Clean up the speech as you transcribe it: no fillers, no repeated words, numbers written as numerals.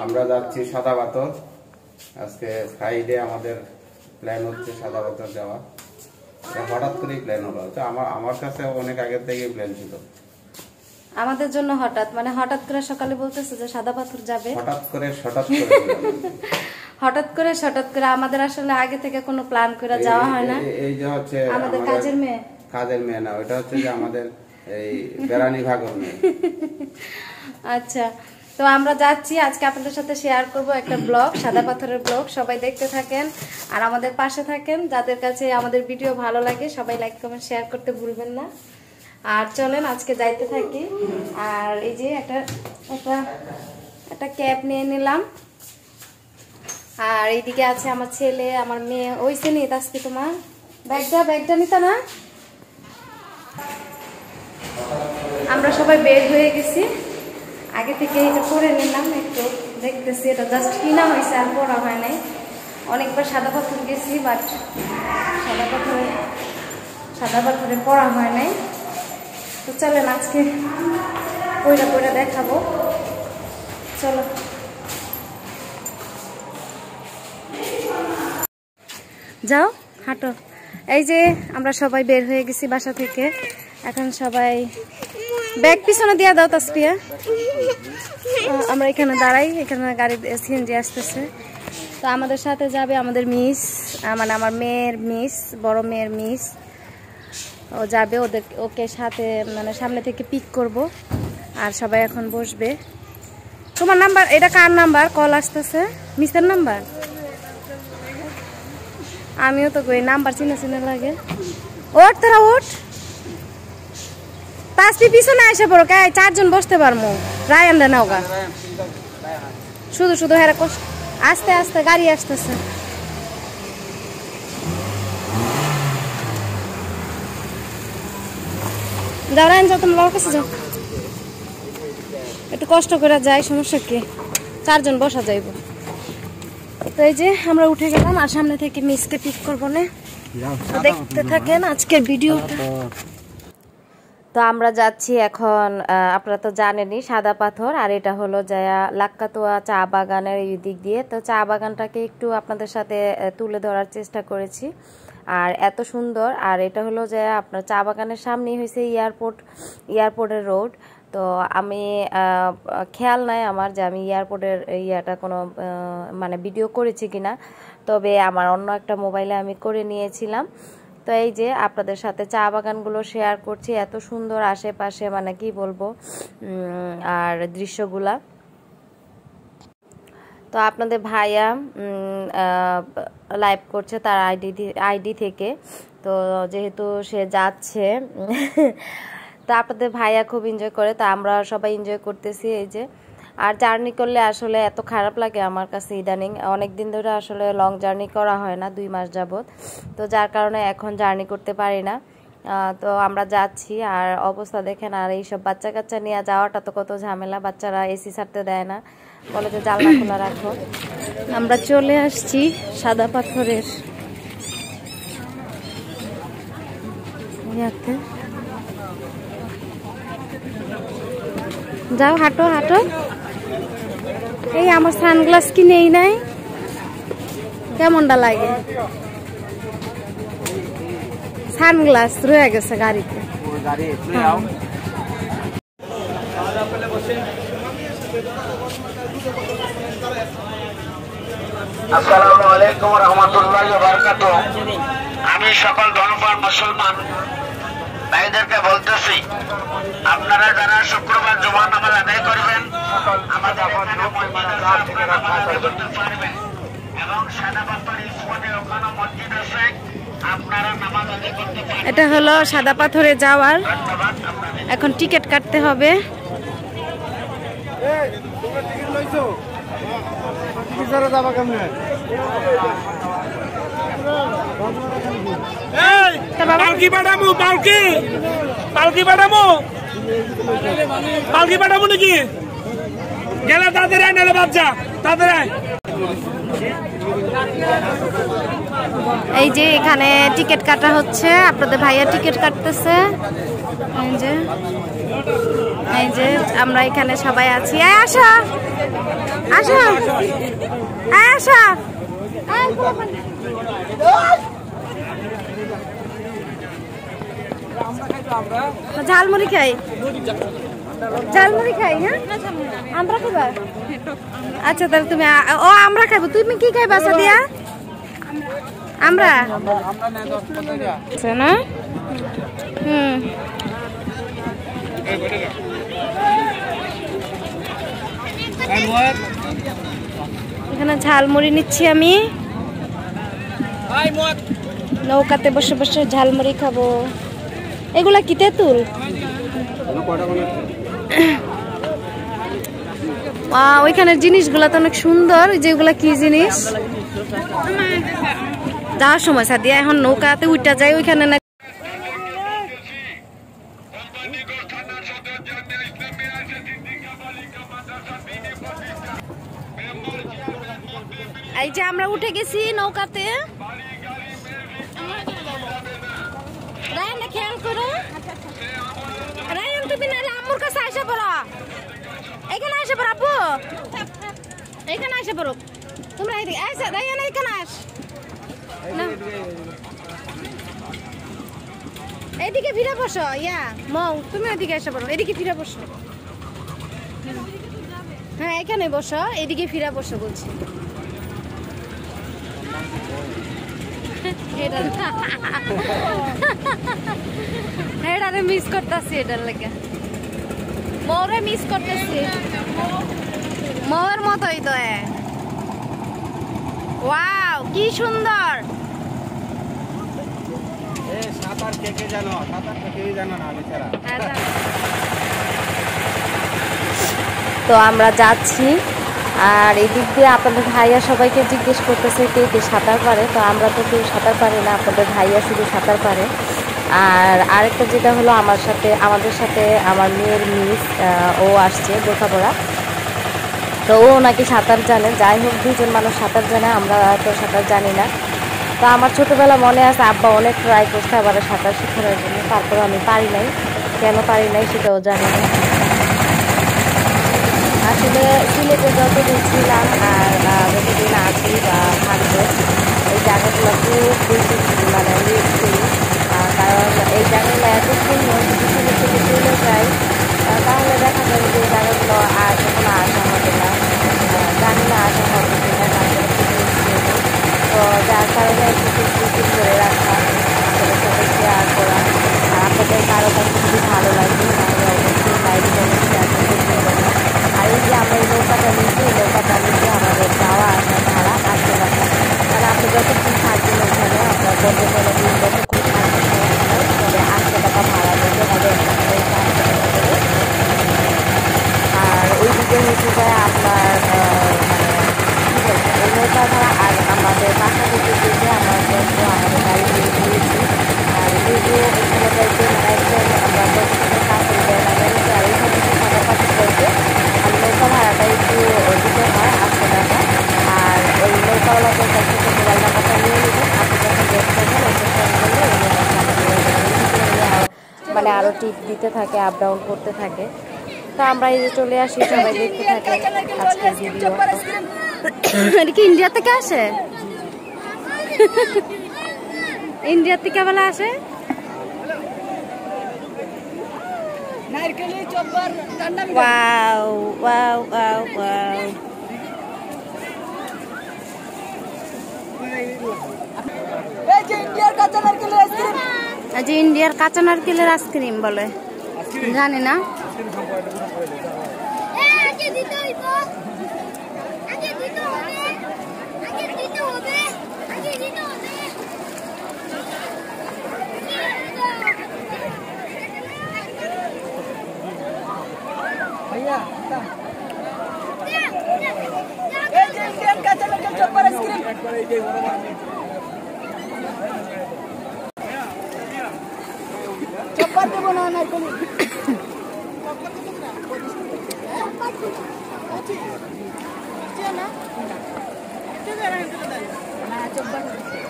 আমরা যাচ্ছি সাদা পাথর। আজকে ফ্রাইডে আমাদের প্ল্যান হচ্ছে সাদা পাথর যাওয়া। এটা হঠাৎ করেই প্ল্যান হলো। আমার কাছে অনেক আগে থেকেই প্ল্যান ছিল। আমাদের জন্য হঠাৎ, মানে হঠাৎ করে সকালে বলতেছে যে সাদা পাথর যাবে। হঠাৎ করে হঠাৎ করে আমাদের আসলে আগে থেকে কোনো প্ল্যান করে যাওয়া হয় না। এই যে হচ্ছে আমাদের কাজের মেয়ে না, ওটা হচ্ছে যে আমাদের এই বেরানি ভাগর মেয়ে। আচ্ছা, তো আমরা যাচ্ছি আজকে আপনাদের সাথে শেয়ার করব একটা ব্লগ, সাদা পাথরের ব্লগ। সবাই দেখতে থাকেন আর আমাদের পাশে থাকেন। যাদের কাছে আমাদের ভিডিও ভালো লাগে সবাই লাইক কমেন্ট শেয়ার করতে ভুলবেন না। আর চলেন আজকে যাইতে থাকি। আর এই যে একটা ক্যাব নিয়ে নিলাম। আর এইদিকে আছে আমার ছেলে, আমার মেয়ে। ওই সে নিয়ে আজকে তোমার ব্যাগটা নিতে না। আমরা সবাই বের হয়ে গেছি, আগে থেকে এটা করে নিলাম। একটু দেখতেছি, এটা জাস্ট কিনা হয়েছে আর পড়া হয় নাই। অনেকবার সাদা পাথর গেছি, বাট সাদা পাথরে পড়া হয় নাই। তো চলেন আজকে পয়রা দেখাবো। চলো যাও, হাঁটো। এই যে আমরা সবাই বের হয়ে গেছি বাসা থেকে। এখন সবাই ব্যাগ পিছনে দিয়ে দাও তাসফিয়া। আমরা এখানে দাঁড়াই, এখানে গাড়ি সিএনজি আসতেছে। তো আমাদের সাথে যাবে আমাদের মিস, মানে আমার মেয়ের মিস, বড় মেয়ের মিস। ও যাবে, ওকে সাথে মানে সামনে থেকে পিক করব। আর সবাই এখন বসবে। তোমার নাম্বার, এটা কার নাম্বার? কল আসতেছে, মিসের নাম্বার। আমিও তো কই নাম্বার চিনে লাগে। ওঠ তোরা ওঠ, তাসফি পিছনে আসে পড়ো। কে 4 জন বসতে পারবো। রায়ান রে নাও গা, শুধু হেরা কষ্ট। আস্তে আস্তে গাড়ি আসতেছে। যাও রায়ান, যাও তোমার বাবার কাছে যাও। একটু কষ্ট করে যাই, সমস্যা কি, 4 জন বসা যাইব। তো এই যে আমরা উঠে গেলাম আর সামনে থেকে মিসকে পিক করবো না। দেখতে থাকেন আজকের ভিডিওটা। তো আমরা যাচ্ছি এখন, আপনারা তো জানেনই সাদা পাথর। আর এটা হলো যায়া লাক্কাতোয়া চা বাগানের এই দিক দিয়ে। তো চা বাগানটাকে একটু আপনাদের সাথে তুলে ধরার চেষ্টা করেছি। আর এত সুন্দর। আর এটা হলো যে আপনার চা বাগানের সামনেই হয়েছে এয়ারপোর্টের রোড। তো আমি খেয়াল নাই আমার যে আমি এয়ারপোর্টের কোনো মানে ভিডিও করেছি কিনা, তবে আমার অন্য একটা মোবাইলে আমি করে নিয়েছিলাম। তো এই যে আপনাদের সাথে চা বাগানগুলো শেয়ার করছি। এত সুন্দর আশেপাশে, মানে কি বলবো, আর দৃশ্যগুলা। তো আপনাদের ভাইয়া লাইভ করছে তার আইডি থেকে। তো যেহেতু সে যাচ্ছে তো আপনাদের ভাইয়া খুব এনজয় করে, তা আমরা সবাই এনজয় করতেছি। এই যে, আর জার্নি করলে আসলে এত খারাপ লাগে আমার কাছে ইদানিং। অনেক দিন ধরে আসলে লং জার্নি করা হয় না, 2 মাস যাবত। তো যার কারণে এখন জার্নি করতে পারি না। তো আমরা যাচ্ছি, আর অবস্থা দেখেন। আর এইসব বাচ্চা কাচ্চা নিয়ে যাওয়াটা তো কত ঝামেলা। বাচ্চারা এসি ছাড়তে দেয় না, বলে যে জানলা খোলা রাখো। আমরা চলে আসছি সাদা পাথরের ইয়াতে। যাও, হাঁটো। এই আমার সানগ্লাস কি নেই নাই, কেমনটা লাগে। সানগ্লাস রয়ে গেছে গাড়িতে। আসসালামু আলাইকুম ওয়া রাহমাতুল্লাহি ওয়া বারাকাতুহু। আমি সকল ধর্মের মুসলমান ভাইদেরকে বলতেছি, আপনারা যারা শুক্রবার জুমার নামাজ আদায় করবেন, আমাদের করতে পারবেন। এবং সাদা পাথর স্পটে ওখানে মসজিদ আছে, আপনারা নামাজ আদায় করতে পারবেন। এটা হলো সাদা পাথরে যাওয়ার, এখন টিকিট কাটতে হবে। পালকি পাঠাবো নাকি? গেলে তাদের নাহলে বাচ্চা তাদের। এই যে এখানে টিকিট কাটা হচ্ছে, আপনাদের ভাইয়া টিকিট কাটতেছে। এই যে এই যে আমরা এখানে সবাই আছি। আসো আসো আসো, ঝালমুড়ি খাই, ঝালমুড়ি খাই। হ্যাঁ আমরা খাইবা? আচ্ছা তাহলে তুমি ও আমরা খাইবো। তুমি কি খাইবা সাদিয়া? আমরা না এখানে ঝালমুড়ি নিচ্ছি আমি। নৌকাতে বসে বসে ঝালমুড়ি খাবো। এগুলা কি তেঁতুল? ওইখানের জিনিসগুলা তো অনেক সুন্দর। যেগুলা কি জিনিস? যাওয়ার সময় সাদিয়া এখন নৌকাতে উঠা যায় ওইখানে না। এই যে আমরা উঠে গেছি নৌকাতে। রায়ন খেয়াল করো, রায়ন তুমি নাহলে আম্মুর কাছে আসে পড়ো। এখানে আসে পড়ো আব্বু, এখানে আসে পড়ো। তোমরা এদিকে আসো, রায়ন এখানে আস। এদিকে ফিরে বসো। ইয়া মৌ তুমি এদিকে এসে পড়ো, এদিকে ফিরে বসো। হ্যাঁ এখানে বসো, এদিকে ফিরে বসো বলছি। এটারে মিস করতেছি, এটার লাগে মৌরে মিস করতেছি। মৌর মতোই তো। ওয়াও কি সুন্দর। সাঁতার কে কে জানো? সাঁতার কেউই জানো না বেচারা। তো আমরা যাচ্ছি, আর এই দিক দিয়ে আপনাদের ভাইয়া সবাইকে জিজ্ঞেস করতেছে কে কে সাঁতার পারে। তো আমরা তো কেউ সাঁতার পারি না, আপনাদের ভাইয়া শুধু সাঁতার পারে। আর আরেকটা যেটা হলো আমাদের সাথে আমার মেয়ের মিস, ও আসছে বোরখাপড়া। তো ও নাকি সাঁতার জানে। যাই হোক, দুজন মানুষ সাঁতার জানে, আমরা তো সাঁতার জানি না। তো আমার ছোটোবেলা মনে আছে আব্বা অনেক ট্রাই করছে আবার সাঁতার শেখানোর জন্য, তারপরে আমি পারি নাই। কেন পারি নাই সেটাও জানি না। আসলে সিলেটে যতদিন ছিলাম আর যতদিন আছি বা থাকবো, এই জায়গাগুলো খুব বেশি মানে মিস করি। কারণ এই জায়গাগুলো এত সুন্দর, যদি সিলেট থেকে চলে যাই তাহলে দেখা যাবে যে এই জায়গাগুলো আর কখনো আসা হবে না। জানি না আসা হবে কিনা, তারপরে খুব মিস করবো। তো যার কারণে একটু স্মৃতি করে রাখা, আপনাদের সাথে শেয়ার করা। আর আপনাদের কারো কাছে যদি ভালো লাগে তাহলে অবশ্যই লাইক কমেন্ট শেয়ার করতে ভুলবেন না। আর এই যে আমরা এই নৌকাটা নিচ্ছি, এই নৌকাটা নিতে আমাদের যাওয়া আসা ভাড়া 800 টাকা। মানে আপনি যতক্ষণ থাকবেন ওখানে, আপনার যতক্ষণ যতক্ষণ থাকবেন তবে 800 টাকা ভাড়া নিতে হবে। আর ওইদিকে হচ্ছে যায় আপনার এই নৌকা ভাড়া। আর আমাদের বাসা থেকে যেতে আমাদের গাড়ি নিয়ে গিয়েছি। আর যেহেতু এখানে যাইতে একজন আমরা যতক্ষণ কাছে দেয় না জানি, আর এখানে থেকে সাঁতার কাছে করতে আর নৌকা ভাড়াটা একটু দিতে হয় 800 টাকা। আর ওই নৌকাওয়ালাদের কাছ থেকে মোবাইল নাম্বারটা নিয়ে নেবেন। আপনি যখন বের করবেন মানে আরও টিপ দিতে থাকে, আপ ডাউন করতে থাকে। তো আমরা এই যে চলে আসি, সবাই দেখতে থাকে আজকের ভিডিও। এটা কি ইন্ডিয়া থেকে আসে? ইন্ডিয়া থেকে বেলা আসে। Wow wow wow wow. ইন্ডিয়ার কাঁচা নারকেলের আইসক্রিম বলে, জানি না। চপ্পর দেবো না নারকেল। না